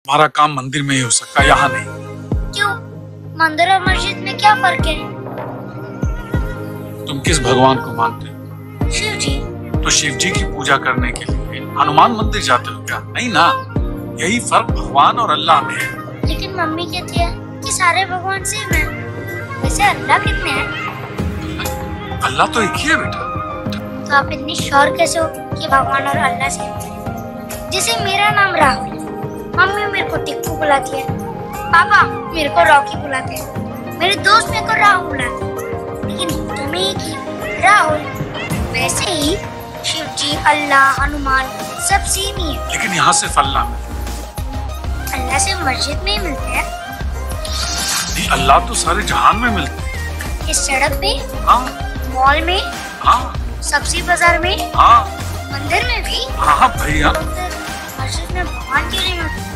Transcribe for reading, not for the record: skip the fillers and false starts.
हमारा काम मंदिर में ही हो सकता है, यहाँ नहीं। क्यों? मंदिर और मस्जिद में क्या फर्क है? तुम किस भगवान को मानते हो? शिव जी। तो शिव जी की पूजा करने के लिए हनुमान मंदिर जाते हो क्या? नहीं ना, यही फर्क भगवान और अल्लाह में है। लेकिन मम्मी कहती है कि सारे भगवान सेम हैं। वैसे अल्लाह कितने हैं? अल्लाह तो एक ही है बेटा। तो आप इतनी श्योर कैसे हो कि भगवान और अल्लाह सेम हैं? जैसे मेरा नाम राहुल, मम्मी मेरे को टिक्कू बुलाती है, पापा मेरे को रॉकी बुलाते हैं, मेरे दोस्त मेरे को राहुल बुलाते हैं, लेकिन तुम्हें की राहुल। वैसे ही शिव जी, अल्लाह, हनुमान सब सेम ही है। लेकिन यहाँ सिर्फ अल्लाह में। अल्लाह से मस्जिद में ही मिलते हैं। नहीं, अल्लाह तो सारे जहान में मिलते हैं। इस सड़क पे, हाँ मॉल में, हाँ सब्जी बाजार में, हाँ मंदिर में भी। हाँ भैया। मस्जिद में भगवान क्यों नहीं मिलते?